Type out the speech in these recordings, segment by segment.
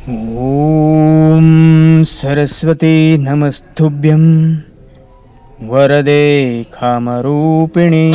ಓಂ ಸರಸ್ವತಿ ನಮಸ್ತುಭ್ಯಂ ವರದೆ ಕಾಮರೂಪಿಣಿ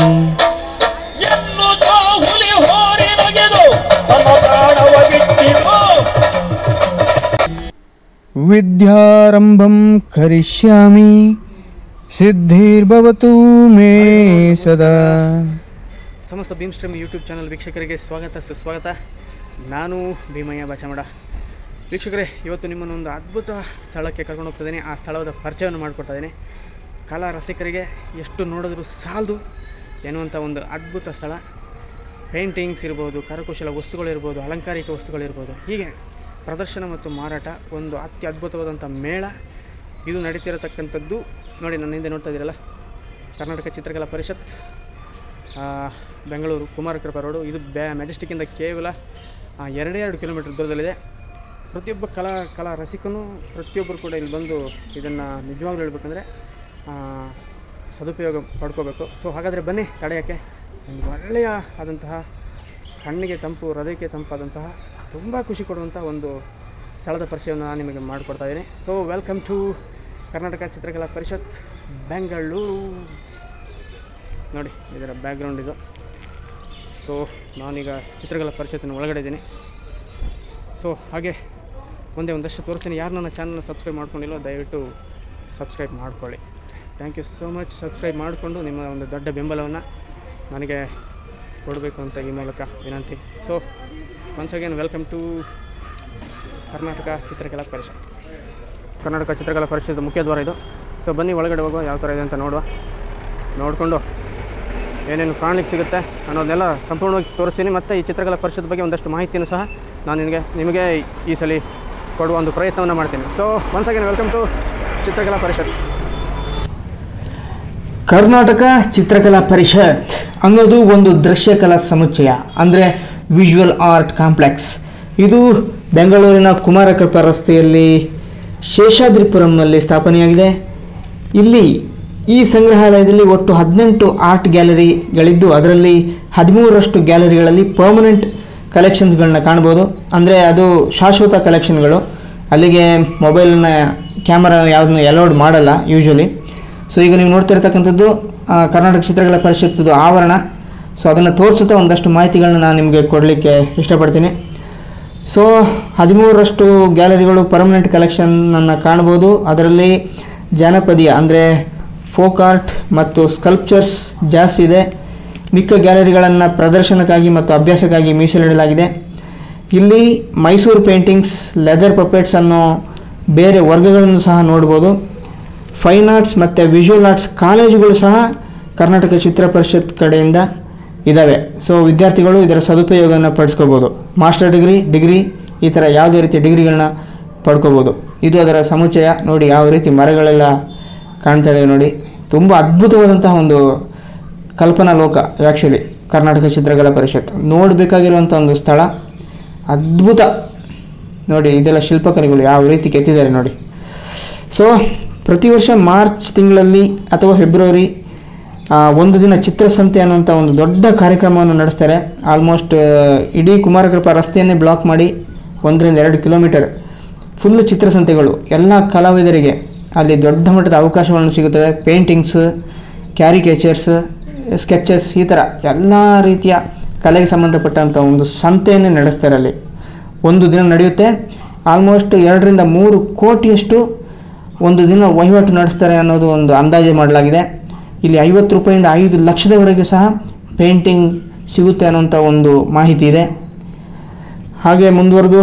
ವಿದ್ಯಾರಂಭಂ ಕರಿಷ್ಯಾಮಿ ಸಿದ್ಧಿರ್ಭವತು ಮೇ ಸದಾ. ಸಮಸ್ತ Bhim stream YouTube channel ವೀಕ್ಷಕರಿಗೆ ಸ್ವಾಗತ ಸುಸ್ವಾಗತ. ನಾನು ಭೀಮಯ್ಯ ಬಾಚಮಡ. ವೀಕ್ಷಕರೇ, ಇವತ್ತು ನಿಮ್ಮನ್ನು ಒಂದು ಅದ್ಭುತ ಸ್ಥಳಕ್ಕೆ ಕರ್ಕೊಂಡು ಹೋಗ್ತಿದ್ದೀನಿ. ಆ ಸ್ಥಳದ ಪರಿಚಯವನ್ನು ಮಾಡಿಕೊಡ್ತಾ ಇದ್ದೀನಿ. ಕಲಾ ರಸಿಕರಿಗೆ ಎಷ್ಟು ನೋಡಿದ್ರೂ ಸಾಲದು ಎನ್ನುವಂಥ ಒಂದು ಅದ್ಭುತ ಸ್ಥಳ. ಪೇಂಟಿಂಗ್ಸ್ ಇರ್ಬೋದು, ಕರಕುಶಲ ವಸ್ತುಗಳಿರ್ಬೋದು, ಅಲಂಕಾರಿಕ ವಸ್ತುಗಳಿರ್ಬೋದು, ಹೀಗೆ ಪ್ರದರ್ಶನ ಮತ್ತು ಮಾರಾಟ, ಒಂದು ಅತ್ಯದ್ಭುತವಾದಂಥ ಮೇಳ ಇದು ನಡೀತಿರತಕ್ಕಂಥದ್ದು. ನೋಡಿ, ನನ್ನ ಹಿಂದೆ ನೋಡ್ತಾ ಇದ್ದೀರಲ್ಲ, ಕರ್ನಾಟಕ ಚಿತ್ರಕಲಾ ಪರಿಷತ್, ಬೆಂಗಳೂರು ಕುಮಾರಕೃಪಾ ರೋಡು. ಇದು ಮೆಜೆಸ್ಟಿಕ್ಕಿಂದ ಕೇವಲ 2 ಕಿಲೋಮೀಟರ್ ದೂರದಲ್ಲಿದೆ. ಪ್ರತಿಯೊಬ್ಬ ಕಲಾ ರಸಿಕನೂ ಪ್ರತಿಯೊಬ್ಬರು ಕೂಡ ಇಲ್ಲಿ ಬಂದು ಇದನ್ನು ನಿಜವಾಗ್ಲೂ ಹೇಳ್ಬೇಕಂದ್ರೆ ಸದುಪಯೋಗ ಪಡ್ಕೋಬೇಕು. ಸೊ ಹಾಗಾದರೆ ಬನ್ನಿ, ತಡೆಯೋಕ್ಕೆ ಒಂದು ಒಳ್ಳೆಯ ಆದಂತಹ, ಕಣ್ಣಿಗೆ ತಂಪು, ಹೃದಯಕ್ಕೆ ತಂಪಾದಂತಹ, ತುಂಬ ಖುಷಿ ಕೊಡುವಂಥ ಒಂದು ಸ್ಥಳದ ಪರಿಚಯವನ್ನು ನಾನು ನಿಮಗೆ ಮಾಡಿಕೊಡ್ತಾ ಇದ್ದೀನಿ. So welcome to Karnataka Chitrakala ಪರಿಷತ್ ಬೆಂಗಳೂರು. ನೋಡಿ, ಇದರ ಬ್ಯಾಕ್ಗ್ರೌಂಡ್ ಇದು. ಸೊ ನಾನೀಗ ಚಿತ್ರಕಲಾ ಪರಿಷತ್ತಿನ ಒಳಗಡೆ ಇದ್ದೀನಿ. ಸೊ ಹಾಗೆ ಒಂದಷ್ಟು ತೋರಿಸ್ತೀನಿ. ಯಾರು ನನ್ನ ಚಾನಲ್ನ ಸಬ್ಸ್ಕ್ರೈಬ್ ಮಾಡ್ಕೊಂಡಿಲ್ಲೋ ದಯವಿಟ್ಟು ಸಬ್ಸ್ಕ್ರೈಬ್ ಮಾಡ್ಕೊಳ್ಳಿ. Thank you so much. Subscribe ಮಾಡಿಕೊಂಡು ನಿಮ್ಮ ಒಂದು ದೊಡ್ಡ ಬೆಂಬಲವನ್ನು ನನಗೆ ಕೊಡಬೇಕು ಅಂತ ಈ ಮೂಲಕ ವಿನಂತಿ. So once again welcome to Karnataka Chitrakala Parishath. Karnataka Chitrakala ಪರಿಷತ್ ಮುಖ್ಯ ದ್ವಾರ ಇದು. ಸೊ ಬನ್ನಿ, ಒಳಗಡೆ ಹೋಗುವ, ಯಾವ ಥರ ಇದೆ ಅಂತ ನೋಡಿಕೊಂಡು ಏನೇನು ಕಾಣಲಿಕ್ಕೆ ಸಿಗುತ್ತೆ ಅನ್ನೋದನ್ನೆಲ್ಲ ಸಂಪೂರ್ಣವಾಗಿ ತೋರಿಸ್ತೀನಿ. ಮತ್ತು ಈ ಚಿತ್ರಕಲಾ ಪರಿಷತ್ ಬಗ್ಗೆ ಒಂದಷ್ಟು ಮಾಹಿತಿಯನ್ನು ಸಹ ನಾನು ನಿಮಗೆ ಈ ಸಲ ಕೊಡುವ ಒಂದು ಪ್ರಯತ್ನವನ್ನು ಮಾಡ್ತೀನಿ. So once again welcome to Chitrakala Parishath. Karnataka Chitrakala ಪರಿಷತ್ ಅನ್ನೋದು ಒಂದು ದೃಶ್ಯಕಲಾ ಸಮುಚ್ಚಯ, ಅಂದರೆ ವಿಜುವಲ್ ಆರ್ಟ್ ಕಾಂಪ್ಲೆಕ್ಸ್. ಇದು ಬೆಂಗಳೂರಿನ ಕುಮಾರಕೃಪಾ ರಸ್ತೆಯಲ್ಲಿ ಶೇಷಾದ್ರಿಪುರಂನಲ್ಲಿ ಸ್ಥಾಪನೆಯಾಗಿದೆ. ಇಲ್ಲಿ ಈ ಸಂಗ್ರಹಾಲಯದಲ್ಲಿ ಒಟ್ಟು 18 ಆರ್ಟ್ ಗ್ಯಾಲರಿಗಳಿದ್ದು, ಅದರಲ್ಲಿ 13ರಷ್ಟು ಗ್ಯಾಲರಿಗಳಲ್ಲಿ ಪರ್ಮನೆಂಟ್ ಕಲೆಕ್ಷನ್ಸ್ಗಳನ್ನ ಕಾಣ್ಬೋದು. ಅಂದರೆ ಅದು ಶಾಶ್ವತ ಕಲೆಕ್ಷನ್ಗಳು. ಅಲ್ಲಿಗೆ ಮೊಬೈಲ್ನ ಕ್ಯಾಮರಾ ಯಾವುದನ್ನು ಅಲೌಡ್ ಮಾಡಲ್ಲ ಯೂಶ್ವಲಿ. ಸೊ ಈಗ ನೀವು ನೋಡ್ತಿರ್ತಕ್ಕಂಥದ್ದು ಕರ್ನಾಟಕ ಚಿತ್ರಕಲಾ ಪರಿಷತ್ತದು ಆವರಣ. ಸೊ ಅದನ್ನು ತೋರಿಸುತ್ತಾ ಒಂದಷ್ಟು ಮಾಹಿತಿಗಳನ್ನ ನಾನು ನಿಮಗೆ ಕೊಡಲಿಕ್ಕೆ ಇಷ್ಟಪಡ್ತೀನಿ. ಸೊ 13ರಷ್ಟು ಗ್ಯಾಲರಿಗಳು ಪರ್ಮನೆಂಟ್ ಕಲೆಕ್ಷನನ್ನು ಕಾಣ್ಬೋದು. ಅದರಲ್ಲಿ ಜಾನಪದೀಯ ಅಂದರೆ ಫೋಕ್ ಆರ್ಟ್ ಮತ್ತು ಸ್ಕಲ್ಪ್ಚರ್ಸ್ ಜಾಸ್ತಿ ಇದೆ. ಮಿಕ್ಕ ಗ್ಯಾಲರಿಗಳನ್ನು ಪ್ರದರ್ಶನಕ್ಕಾಗಿ ಮತ್ತು ಅಭ್ಯಾಸಕ್ಕಾಗಿ ಮೀಸಲಿಡಲಾಗಿದೆ. ಇಲ್ಲಿ ಮೈಸೂರು ಪೇಂಟಿಂಗ್ಸ್, ಲೆದರ್ ಪಪೆಟ್ಸ್ ಅನ್ನೋ ಬೇರೆ ವರ್ಗಗಳನ್ನು ಸಹ ನೋಡ್ಬೋದು. ಫೈನ್ ಆರ್ಟ್ಸ್ ಮತ್ತು ವಿಜುವಲ್ ಆರ್ಟ್ಸ್ ಕಾಲೇಜುಗಳು ಸಹ ಕರ್ನಾಟಕ ಚಿತ್ರ ಪರಿಷತ್ ಕಡೆಯಿಂದ ಇದ್ದಾವೆ. ಸೊ ವಿದ್ಯಾರ್ಥಿಗಳು ಇದರ ಸದುಪಯೋಗವನ್ನು ಪಡಿಸ್ಕೋಬೋದು. ಮಾಸ್ಟರ್ ಡಿಗ್ರಿ ಈ ಥರ ಯಾವುದೇ ರೀತಿಯ ಡಿಗ್ರಿಗಳನ್ನ ಪಡ್ಕೋಬೋದು. ಇದು ಅದರ ಸಮುಚ್ಚಯ. ನೋಡಿ ಯಾವ ರೀತಿ ಮರಗಳೆಲ್ಲ ಕಾಣ್ತಾ ಇದ್ದಾವೆ. ನೋಡಿ, ತುಂಬ ಅದ್ಭುತವಾದಂತಹ ಒಂದು ಕಲ್ಪನಾ ಲೋಕ ಆ್ಯಕ್ಚುಲಿ ಕರ್ನಾಟಕ ಚಿತ್ರಕಲಾ ಪರಿಷತ್. ನೋಡಬೇಕಾಗಿರುವಂಥ ಒಂದು ಸ್ಥಳ, ಅದ್ಭುತ. ನೋಡಿ, ಇದೆಲ್ಲ ಶಿಲ್ಪಕಲೆಗಳು ಯಾವ ರೀತಿ ಕೆತ್ತಿದ್ದಾರೆ ನೋಡಿ. ಸೊ ಪ್ರತಿ ವರ್ಷ ಮಾರ್ಚ್ ತಿಂಗಳಲ್ಲಿ ಅಥವಾ ಫೆಬ್ರವರಿ ಒಂದು ದಿನ ಚಿತ್ರಸಂತೆ ಅನ್ನುವಂಥ ಒಂದು ದೊಡ್ಡ ಕಾರ್ಯಕ್ರಮವನ್ನು ನಡೆಸ್ತಾರೆ. ಆಲ್ಮೋಸ್ಟ್ ಇಡೀ ಕುಮಾರಕೃಪಾ ರಸ್ತೆಯನ್ನೇ ಬ್ಲಾಕ್ ಮಾಡಿ 1-2 ಕಿಲೋಮೀಟರ್ ಫುಲ್ಲು ಚಿತ್ರಸಂತೆಗಳು. ಎಲ್ಲ ಕಲಾವಿದರಿಗೆ ಅಲ್ಲಿ ದೊಡ್ಡ ಮಟ್ಟದ ಅವಕಾಶಗಳನ್ನು ಸಿಗುತ್ತವೆ. ಪೇಂಟಿಂಗ್ಸ್, ಕ್ಯಾರಿಕೇಚರ್ಸ್, ಸ್ಕೆಚಸ್, ಈ ಥರ ಎಲ್ಲ ರೀತಿಯ ಕಲೆಗೆ ಸಂಬಂಧಪಟ್ಟಂಥ ಒಂದು ಸಂತೆಯನ್ನೇ ನಡೆಸ್ತಾರೆ. ಅಲ್ಲಿ ಒಂದು ದಿನ ನಡೆಯುತ್ತೆ. ಆಲ್ಮೋಸ್ಟ್ 2-3 ಕೋಟಿಯಷ್ಟು ಒಂದು ದಿನ ವಹಿವಾಟು ನಡೆಸ್ತಾರೆ ಅನ್ನೋದು ಒಂದು ಅಂದಾಜು ಮಾಡಲಾಗಿದೆ. ಇಲ್ಲಿ 50 ರೂಪಾಯಿಂದ 5 ಲಕ್ಷದವರೆಗೆ ಸಹ ಪೇಂಟಿಂಗ್ ಸಿಗುತ್ತೆ ಅನ್ನೋಂಥ ಒಂದು ಮಾಹಿತಿ ಇದೆ. ಹಾಗೆ ಮುಂದುವರೆದು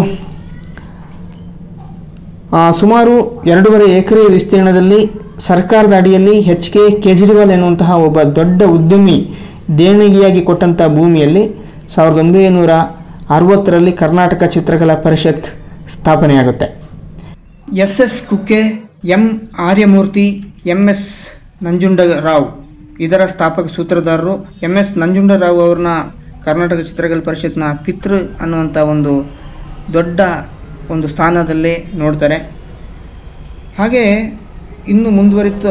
ಸುಮಾರು 2.5 ಎಕರೆ ವಿಸ್ತೀರ್ಣದಲ್ಲಿ ಸರ್ಕಾರದ ಅಡಿಯಲ್ಲಿ HK ಕೇಜ್ರಿವಾಲ್ ಎನ್ನುವಂತಹ ಒಬ್ಬ ದೊಡ್ಡ ಉದ್ಯಮಿ ದೇಣಿಗೆಯಾಗಿ ಕೊಟ್ಟಂಥ ಭೂಮಿಯಲ್ಲಿ 1960ರಲ್ಲಿ ಕರ್ನಾಟಕ ಚಿತ್ರಕಲಾ ಪರಿಷತ್ ಸ್ಥಾಪನೆಯಾಗುತ್ತೆ. SS ಕುಕ್ಕೆ, M ಆರ್ಯಮೂರ್ತಿ, MS ನಂಜುಂಡರಾವ್ ಇದರ ಸ್ಥಾಪಕ ಸೂತ್ರಧಾರರು. MS ನಂಜುಂಡರಾವ್ ಅವ್ರನ್ನ ಕರ್ನಾಟಕ ಚಿತ್ರಕಲಾ ಪರಿಷತ್ನ ಪಿತೃ ಅನ್ನುವಂಥ ಒಂದು ದೊಡ್ಡ ಒಂದು ಸ್ಥಾನದಲ್ಲಿ ನೋಡ್ತಾರೆ. ಹಾಗೆ ಇನ್ನು ಮುಂದುವರಿತ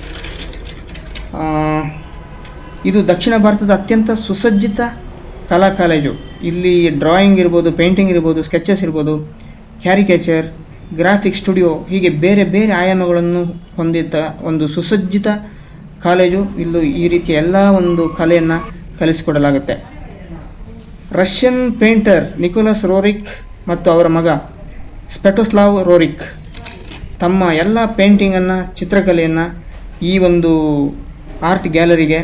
ಇದು ದಕ್ಷಿಣ ಭಾರತದ ಅತ್ಯಂತ ಸುಸಜ್ಜಿತ ಕಲಾ ಕಾಲೇಜು. ಇಲ್ಲಿ ಡ್ರಾಯಿಂಗ್ ಇರ್ಬೋದು, ಪೇಂಟಿಂಗ್ ಇರ್ಬೋದು, ಸ್ಕೆಚಸ್ ಇರ್ಬೋದು, ಕ್ಯಾರಿಕೇಚರ್, ಗ್ರಾಫಿಕ್ ಸ್ಟುಡಿಯೋ ಹೀಗೆ ಬೇರೆ ಬೇರೆ ಆಯಾಮಗಳನ್ನು ಹೊಂದಿದ್ದ ಒಂದು ಸುಸಜ್ಜಿತ ಕಾಲೇಜು. ಇಲ್ಲೂ ಈ ರೀತಿಯ ಎಲ್ಲ ಒಂದು ಕಲೆಯನ್ನು ಕಲಿಸಿಕೊಡಲಾಗುತ್ತೆ. ರಷ್ಯನ್ ಪೇಂಟರ್ ನಿಕೋಲಸ್ ರೋರಿಕ್ ಮತ್ತು ಅವರ ಮಗ ಸ್ಪೆಟೋಸ್ಲಾವ್ ರೋರಿಕ್ ತಮ್ಮ ಎಲ್ಲ ಪೇಂಟಿಂಗನ್ನು, ಚಿತ್ರಕಲೆಯನ್ನು ಈ ಒಂದು ಆರ್ಟ್ ಗ್ಯಾಲರಿಗೆ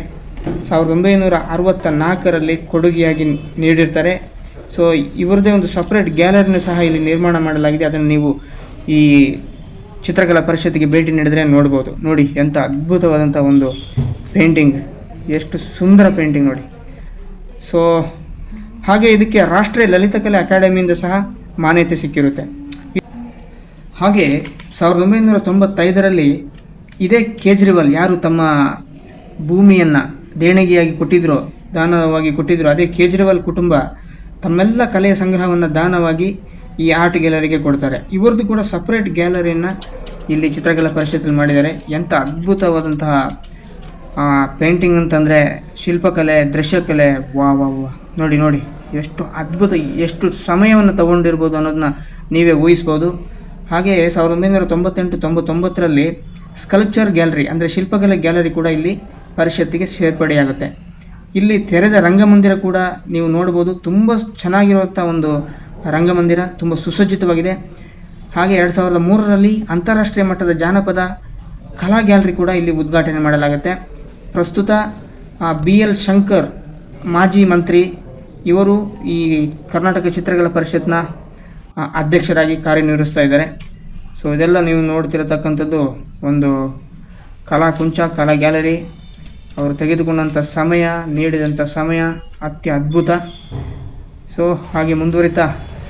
1964ರಲ್ಲಿ ಕೊಡುಗೆಯಾಗಿ ನೀಡಿರ್ತಾರೆ. ಸೊ ಇವರದೇ ಒಂದು ಸಪ್ರೇಟ್ ಗ್ಯಾಲರಿನೂ ಸಹ ಇಲ್ಲಿ ನಿರ್ಮಾಣ ಮಾಡಲಾಗಿದೆ. ಅದನ್ನು ನೀವು ಈ ಚಿತ್ರಕಲಾ ಪರಿಷತ್ತಿಗೆ ಭೇಟಿ ನೀಡಿದರೆ ನೋಡ್ಬೋದು. ನೋಡಿ ಎಂಥ ಅದ್ಭುತವಾದಂಥ ಒಂದು ಪೇಂಟಿಂಗ್, ಎಷ್ಟು ಸುಂದರ ಪೇಂಟಿಂಗ್ ನೋಡಿ. ಸೊ ಹಾಗೆ ಇದಕ್ಕೆ ರಾಷ್ಟ್ರೀಯ ಲಲಿತಕಲೆ ಅಕಾಡೆಮಿಯಿಂದ ಸಹ ಮಾನ್ಯತೆ ಸಿಕ್ಕಿರುತ್ತೆ. ಹಾಗೆ 1995ರಲ್ಲಿ ಇದೇ ಕೇಜ್ರಿವಾಲ್ ಯಾರು ತಮ್ಮ ಭೂಮಿಯನ್ನು ದೇಣಿಗೆಯಾಗಿ ಕೊಟ್ಟಿದ್ರೋ, ದಾನವಾಗಿ ಕೊಟ್ಟಿದ್ರು, ಅದೇ ಕೇಜ್ರಿವಾಲ್ ಕುಟುಂಬ ತಮ್ಮೆಲ್ಲ ಕಲೆಯ ಸಂಗ್ರಹವನ್ನು ದಾನವಾಗಿ ಈ ಆರ್ಟ್ ಗ್ಯಾಲರಿಗೆ ಕೊಡ್ತಾರೆ. ಇವ್ರದ್ದು ಕೂಡ ಸಪ್ರೇಟ್ ಗ್ಯಾಲರಿಯನ್ನು ಇಲ್ಲಿ ಚಿತ್ರಕಲಾ ಪರಿಷತ್ತಲ್ಲಿ ಮಾಡಿದ್ದಾರೆ. ಎಂಥ ಅದ್ಭುತವಾದಂತಹ ಪೇಂಟಿಂಗ್ ಅಂತಂದರೆ ಶಿಲ್ಪಕಲೆ, ದೃಶ್ಯಕಲೆ, ವಾ ವಾ ವಾ ನೋಡಿ ನೋಡಿ ಎಷ್ಟು ಅದ್ಭುತ, ಎಷ್ಟು ಸಮಯವನ್ನು ತಗೊಂಡಿರ್ಬೋದು ಅನ್ನೋದನ್ನ ನೀವೇ ಊಹಿಸ್ಬೋದು. ಹಾಗೆ 1998-99ರಲ್ಲಿ ಸ್ಕಲ್ಪ್ಚರ್ ಗ್ಯಾಲರಿ ಅಂದರೆ ಶಿಲ್ಪಕಲೆ ಗ್ಯಾಲರಿ ಕೂಡ ಇಲ್ಲಿ ಪರಿಷತ್ತಿಗೆ ಸೇರ್ಪಡೆಯಾಗುತ್ತೆ. ಇಲ್ಲಿ ತೆರೆದ ರಂಗಮಂದಿರ ಕೂಡ ನೀವು ನೋಡ್ಬೋದು. ತುಂಬ ಚೆನ್ನಾಗಿರುವಂಥ ಒಂದು ರಂಗಮಂದಿರ, ತುಂಬ ಸುಸಜ್ಜಿತವಾಗಿದೆ. ಹಾಗೆ 2003ರಲ್ಲಿ ಅಂತಾರಾಷ್ಟ್ರೀಯ ಮಟ್ಟದ ಜಾನಪದ ಕಲಾ ಗ್ಯಾಲರಿ ಕೂಡ ಇಲ್ಲಿ ಉದ್ಘಾಟನೆ ಮಾಡಲಾಗುತ್ತೆ. ಪ್ರಸ್ತುತ BL ಶಂಕರ್ ಮಾಜಿ ಮಂತ್ರಿ, ಇವರು ಈ ಕರ್ನಾಟಕ ಚಿತ್ರಕಲಾ ಪರಿಷತ್ನ ಅಧ್ಯಕ್ಷರಾಗಿ ಕಾರ್ಯನಿರ್ವಹಿಸ್ತಾ ಇದ್ದಾರೆ. ಸೊ ಇದೆಲ್ಲ ನೀವು ನೋಡ್ತಿರತಕ್ಕಂಥದ್ದು ಒಂದು ಕಲಾಕುಂಚ, ಕಲಾ ಗ್ಯಾಲರಿ. ಅವರು ತೆಗೆದುಕೊಂಡಂಥ ಸಮಯ, ನೀಡಿದಂಥ ಸಮಯ ಅತ್ಯದ್ಭುತ. ಸೊ ಹಾಗೆ ಮುಂದುವರಿತಾ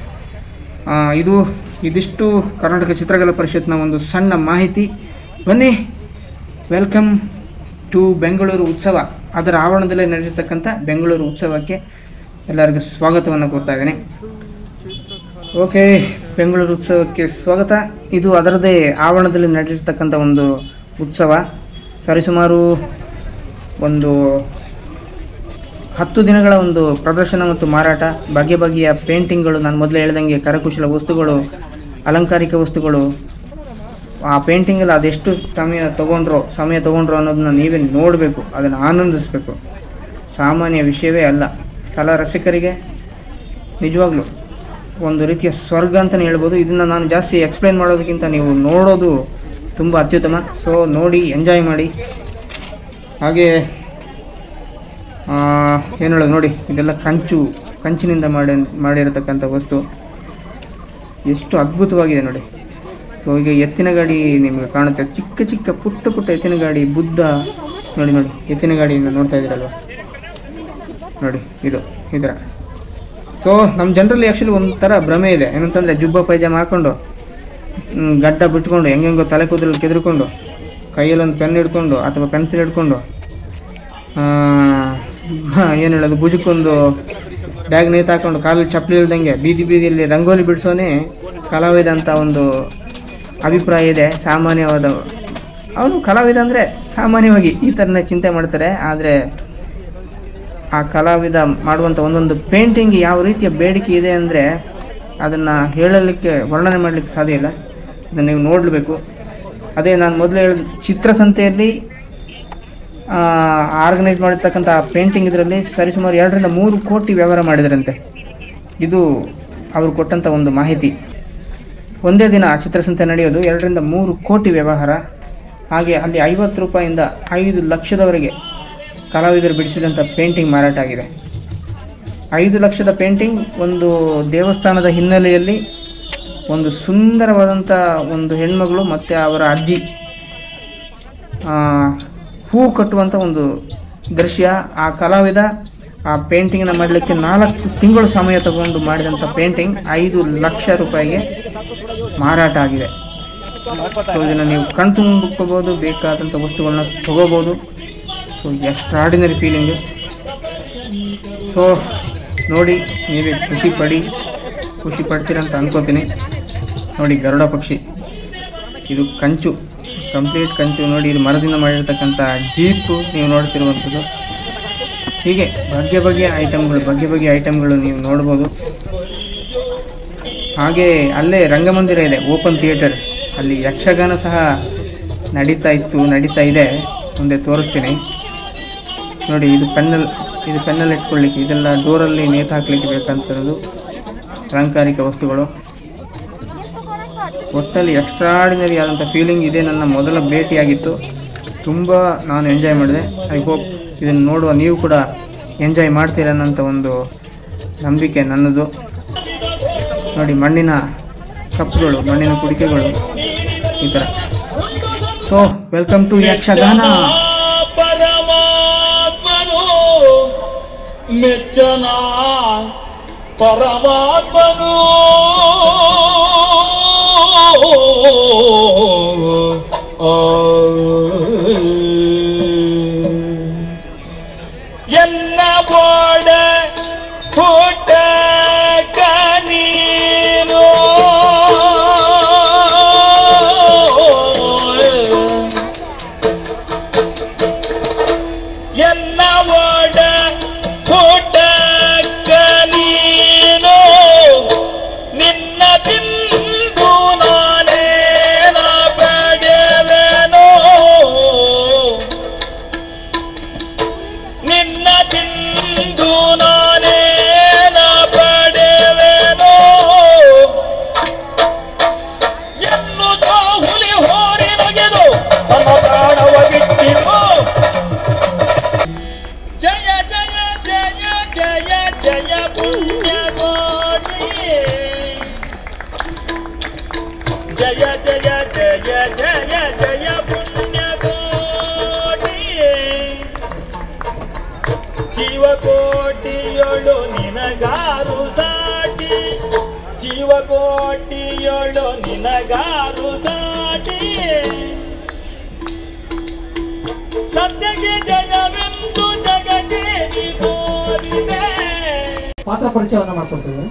ಇದಿಷ್ಟು ಕರ್ನಾಟಕ ಚಿತ್ರಕಲಾ ಪರಿಷತ್ನ ಒಂದು ಸಣ್ಣ ಮಾಹಿತಿ. ಬನ್ನಿ, ವೆಲ್ಕಮ್ ಟು ಬೆಂಗಳೂರು ಉತ್ಸವ. ಅದರ ಆವರಣದಲ್ಲೇ ನಡೆದಿರ್ತಕ್ಕಂಥ ಬೆಂಗಳೂರು ಉತ್ಸವಕ್ಕೆ ಎಲ್ಲರಿಗೂ ಸ್ವಾಗತವನ್ನು ಕೋರ್ತಾ ಇದ್ದೇನೆ. ಓಕೆ, ಬೆಂಗಳೂರು ಉತ್ಸವಕ್ಕೆ ಸ್ವಾಗತ. ಇದು ಅದರದೇ ಆವರಣದಲ್ಲಿ ನಡೆದಿರ್ತಕ್ಕಂಥ ಒಂದು ಉತ್ಸವ. ಸರಿಸುಮಾರು ಒಂದು 10 ದಿನಗಳ ಒಂದು ಪ್ರದರ್ಶನ ಮತ್ತು ಮಾರಾಟ, ಬಗೆ ಬಗೆಯ ಪೇಂಟಿಂಗ್ಗಳು, ನಾನು ಮೊದಲೇ ಹೇಳ್ದಂಗೆ ಕರಕುಶಲ ವಸ್ತುಗಳು, ಅಲಂಕಾರಿಕ ವಸ್ತುಗಳು. ಆ ಪೇಂಟಿಂಗಲ್ಲಿ ಅದೆಷ್ಟು ಸಮಯ ತೊಗೊಂಡ್ರು ಅನ್ನೋದನ್ನ ನೀವೇ ನೋಡಬೇಕು, ಅದನ್ನು ಆನಂದಿಸಬೇಕು. ಸಾಮಾನ್ಯ ವಿಷಯವೇ ಅಲ್ಲ. ಕಲಾ ರಸಿಕರಿಗೆ ನಿಜವಾಗ್ಲೂ ಒಂದು ರೀತಿಯ ಸ್ವರ್ಗ ಅಂತಲೇ ಹೇಳ್ಬೋದು. ಇದನ್ನು ನಾನು ಜಾಸ್ತಿ ಎಕ್ಸ್ಪ್ಲೈನ್ ಮಾಡೋದಕ್ಕಿಂತ ನೀವು ನೋಡೋದು ತುಂಬ ಅತ್ಯುತ್ತಮ. ಸೊ ನೋಡಿ, ಎಂಜಾಯ್ ಮಾಡಿ. ಹಾಗೆ ಏನು ಹೇಳೋದು ನೋಡಿ, ಇದೆಲ್ಲ ಕಂಚಿನಿಂದ ಮಾಡಿರತಕ್ಕಂಥ ವಸ್ತು, ಎಷ್ಟು ಅದ್ಭುತವಾಗಿದೆ ನೋಡಿ. ಸೊ ಈಗ ಎತ್ತಿನ ಗಾಡಿ ನಿಮಗೆ ಕಾಣುತ್ತೆ, ಚಿಕ್ಕ ಚಿಕ್ಕ ಪುಟ್ಟ ಎತ್ತಿನ ಗಾಡಿ, ಬುದ್ಧ ನೋಡಿ ನೋಡಿ, ಎತ್ತಿನ ಗಾಡಿಯಿಂದ ನೋಡ್ತಾ ಇದ್ದೀರಲ್ವ ನೋಡಿ, ಇದು ಈ ಥರ. ಸೊ ನಮ್ಮ ಜನರಲ್ಲಿ ಆ್ಯಕ್ಚುಲಿ ಒಂಥರ ಭ್ರಮೆ ಇದೆ, ಏನಂತಂದರೆ ಜುಬ್ಬ ಪೈಜಾಮ ಹಾಕ್ಕೊಂಡು, ಗಡ್ಡ ಬಿಟ್ಕೊಂಡು, ಹೆಂಗೆಂಗೋ ತಲೆ ಕೂದಲು ಕೆದ್ರಿಕೊಂಡು, ಕೈಯಲ್ಲೊಂದು ಪೆನ್ ಹಿಡ್ಕೊಂಡು ಅಥವಾ ಪೆನ್ಸಿಲ್ ಹಿಡ್ಕೊಂಡು, ಏನು ಹೇಳೋದು, ಭುಜಕ್ಕೊಂದು ಬ್ಯಾಗ್ ನೇತು ಹಾಕೊಂಡು, ಕಾಲಲ್ಲಿ ಚಪ್ಪಲಿ ಇಲ್ದಂಗೆ ಬೀದಿಯಲ್ಲಿ ರಂಗೋಲಿ ಬಿಡಿಸೋನೇ ಕಲಾವಿದ ಅಂತ ಒಂದು ಅಭಿಪ್ರಾಯ ಇದೆ. ಸಾಮಾನ್ಯವಾದ ಅವನು ಕಲಾವಿದ ಅಂದರೆ ಸಾಮಾನ್ಯವಾಗಿ ಈ ಥರನೇ ಚಿಂತೆ ಮಾಡ್ತಾರೆ. ಆದರೆ ಆ ಕಲಾವಿದ ಮಾಡುವಂಥ ಒಂದೊಂದು ಪೇಂಟಿಂಗ್ ಯಾವ ರೀತಿಯ ಬೇಡಿಕೆ ಇದೆ ಅಂದರೆ ಅದನ್ನು ವರ್ಣನೆ ಮಾಡಲಿಕ್ಕೆ ಸಾಧ್ಯ ಇಲ್ಲ. ಅದನ್ನು ನೀವು ನೋಡಬೇಕು. ಅದೇ ನಾನು ಮೊದಲು ಹೇಳಿದ ಚಿತ್ರಸಂತೆಯಲ್ಲಿ ಆರ್ಗನೈಸ್ ಮಾಡಿರ್ತಕ್ಕಂಥ ಪೇಂಟಿಂಗ್ ಇದರಲ್ಲಿ ಸರಿಸುಮಾರು 2-3 ಕೋಟಿ ವ್ಯವಹಾರ ಮಾಡಿದರಂತೆ. ಇದು ಅವರು ಕೊಟ್ಟಂಥ ಒಂದು ಮಾಹಿತಿ. ಒಂದೇ ದಿನ ಚಿತ್ರಸಂತೆ ನಡೆಯೋದು 2-3 ಕೋಟಿ ವ್ಯವಹಾರ. ಹಾಗೆ ಅಲ್ಲಿ 50 ರೂಪಾಯಿಂದ 5 ಲಕ್ಷದವರೆಗೆ ಕಲಾವಿದರು ಬಿಡಿಸಿದಂಥ ಪೇಂಟಿಂಗ್ ಮಾರಾಟ ಆಗಿದೆ. 5 ಲಕ್ಷದ ಪೇಂಟಿಂಗ್ ಒಂದು ದೇವಸ್ಥಾನದ ಹಿನ್ನೆಲೆಯಲ್ಲಿ ಒಂದು ಸುಂದರವಾದಂಥ ಒಂದು ಹೆಣ್ಮಗಳು ಮತ್ತು ಅವರ ಅಜ್ಜಿ ಹೂ ಕಟ್ಟುವಂಥ ಒಂದು ದೃಶ್ಯ. ಆ ಕಲಾವಿದ ಆ ಪೇಂಟಿಂಗ್ನ ಮಾಡಲಿಕ್ಕೆ 4 ತಿಂಗಳು ಸಮಯ ತಗೊಂಡು ಮಾಡಿದಂಥ ಪೇಂಟಿಂಗ್ 5 ಲಕ್ಷ ರೂಪಾಯಿಗೆ ಮಾರಾಟ ಆಗಿದೆ. ಸೊ ಇದನ್ನು ನೀವು ಕಣ್ತುಂಬಿಕೋಬೋದು, ಬೇಕಾದಂಥ ವಸ್ತುಗಳನ್ನ ತಗೋಬೋದು. So extraordinary feeling. ಸೊ ನೋಡಿ, ನೀವೇ ಖುಷಿ ಪಡ್ತೀರಂತ ಅನ್ಕೋತೀನಿ. ನೋಡಿ, ಗರುಡ ಪಕ್ಷಿ, ಇದು ಕಂಚು, ಕಂಪ್ಲೀಟ್ ಕಂಚು ನೋಡಿ. ಇದು ಮರದಿಂದ ಮಾಡಿರ್ತಕ್ಕಂಥ ಜೀಪು ನೀವು ನೋಡ್ತಿರುವಂಥದ್ದು. ಹೀಗೆ ಬಗೆ ಬಗೆಯ ಐಟಮ್ಗಳು ನೀವು ನೋಡ್ಬೋದು. ಹಾಗೆ ಅಲ್ಲೇ ರಂಗಮಂದಿರ ಇದೆ, ಓಪನ್ ಥಿಯೇಟರ್, ಅಲ್ಲಿ ಯಕ್ಷಗಾನ ಸಹ ನಡೀತಾ ಇದೆ. ಮುಂದೆ ತೋರಿಸ್ತೀನಿ ನೋಡಿ. ಇದು ಪೆನ್ನಲ್ಲಿ ಇಟ್ಕೊಳ್ಳಿಕ್ಕೆ, ಇದೆಲ್ಲ ಡೋರಲ್ಲಿ ನೇತು ಹಾಕಲಿಕ್ಕೆ ಬೇಕಂತಿರೋದು ಅಲಂಕಾರಿಕ ವಸ್ತುಗಳು. ಒಟ್ಟಲ್ಲಿ ಎಕ್ಸ್ಟ್ರಾಡಿನರಿ ಆದಂಥ ಫೀಲಿಂಗ್ ಇದೆ. ನನ್ನ ಮೊದಲ ಭೇಟಿಯಾಗಿತ್ತು, ತುಂಬ ನಾನು ಎಂಜಾಯ್ ಮಾಡಿದೆ. ಐ ಹೋಪ್ ಇದನ್ನು ನೋಡುವ ನೀವು ಕೂಡ ಎಂಜಾಯ್ ಮಾಡ್ತೀರ ಅನ್ನೋಂಥ ಒಂದು ನಂಬಿಕೆ ನನ್ನದು. ನೋಡಿ, ಮಣ್ಣಿನ ಕಪ್ಗಳು, ಮಣ್ಣಿನ ಕುಡಿಕೆಗಳು, ಈ ಥರ. So welcome to Yakshagana. ಪರಮಾತ್ಮನು ಮೆಚ್ಚನ ಪರಮಾತ್ಮನು ಎಲ್ಲ ಬೋಡ ಪುಟ್ಟ ಕನೀನು ಎಲ್ಲ ಬೋಡ ಪುಟ್ಟ ಕನೀನು ನಿನ್ನ ತಿಂದು ನಾನೇನ ಪಡೆವೆನೋ ನಿನ್ನ ತಿಂದು ನಾನೇನ ಪಡೆವೆನೋ ಎನ್ನುತ್ತಾ ಹುಲಿ ಹೋರಿ ನಗೆದು ತನ್ನ ಪ್ರಾಣವ ಬಿಟ್ಟಿರು. ಜಯ ಜಯ ಜಯ ಜಯ ಜಯ ಪುಣ್ಯ ಕೋಟಿ ಜಯ ಜಯ ಜಯ ಜಯ ಜಯ ಪುಣ್ಯ ಕೋಟಿ ಜೀವಕೋಟಿಯೊಳು ನಿನಗಾರು ಸಾಟಿ ಜೀವಕೋಟಿಯೊಳು ನಿನಗಾರು ಸಾಟಿ ಸತ್ಯಕ್ಕೆ ಜಯವೆಂದು ಜಗಕ್ಕೆ ನೀ ತೋರಿದೆ. ಪಾತ್ರ ಪರಿಚಯವನ್ನು ಮಾಡ್ಕೊಳ್ತೇವೆ.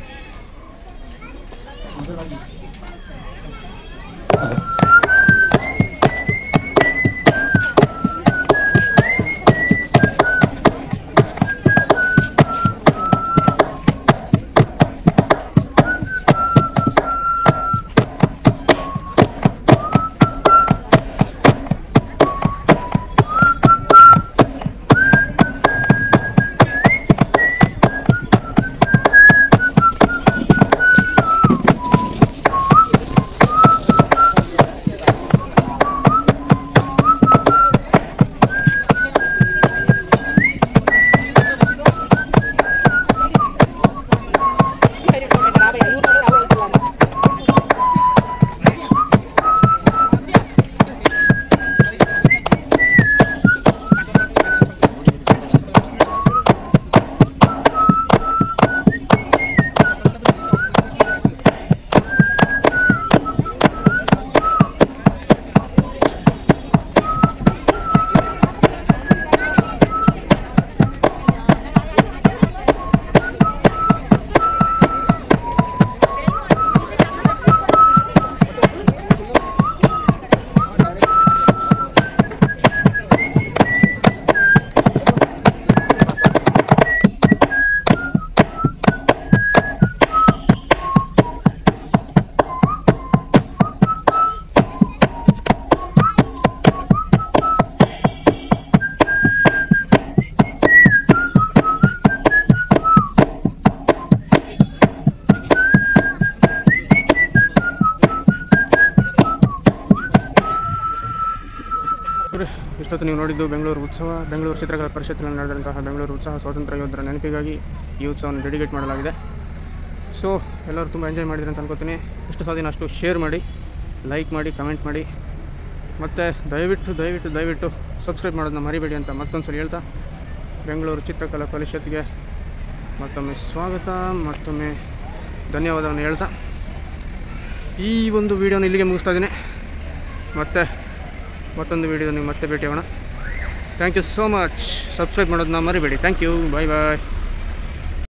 ಇಷ್ಟೊತ್ತು ನೀವು ನೋಡಿದ್ದು ಬೆಂಗಳೂರು ಉತ್ಸವ, ಬೆಂಗಳೂರು ಚಿತ್ರಕಲಾ ಪರಿಷತ್ತಿನಲ್ಲಿ ನಡೆದಂತಹ ಬೆಂಗಳೂರು ಉತ್ಸವ ಸ್ವಾತಂತ್ರ್ಯ ಯೋಧರ ನೆನಪಿಗಾಗಿ ಈ ಉತ್ಸವವನ್ನು ಡೆಡಿಕೇಟ್ ಮಾಡಲಾಗಿದೆ. ಸೊ ಎಲ್ಲರೂ ತುಂಬ ಎಂಜಾಯ್ ಮಾಡಿದ್ರು ಅಂತ ಅನ್ಕೋತೀನಿ. ಎಷ್ಟು ಸಾಧ್ಯನೋ ಅಷ್ಟು ಶೇರ್ ಮಾಡಿ, ಲೈಕ್ ಮಾಡಿ, ಕಮೆಂಟ್ ಮಾಡಿ, ಮತ್ತು ದಯವಿಟ್ಟು ಸಬ್ಸ್ಕ್ರೈಬ್ ಮಾಡೋದನ್ನ ಮರಿಬೇಡಿ ಅಂತ ಮತ್ತೊಂದು ಸಲ ಹೇಳ್ತಾ, ಬೆಂಗಳೂರು ಚಿತ್ರಕಲಾ ಪರಿಷತ್ಗೆ ಮತ್ತೊಮ್ಮೆ ಸ್ವಾಗತ, ಮತ್ತೊಮ್ಮೆ ಧನ್ಯವಾದವನ್ನು ಹೇಳ್ತಾ ಈ ಒಂದು ವಿಡಿಯೋನ ಇಲ್ಲಿಗೆ ಮುಗಿಸ್ತಾ ಇದ್ದೀನಿ. ಮತ್ತೊಂದು ವಿಡಿಯೋದಲ್ಲಿ ಮತ್ತೆ ಭೇಟಿಯಾಗೋಣ. Thank you so much. Subscribe ಮಾಡೋದನ್ನ ಮರಿಬೇಡಿ. Thank you. Bye bye.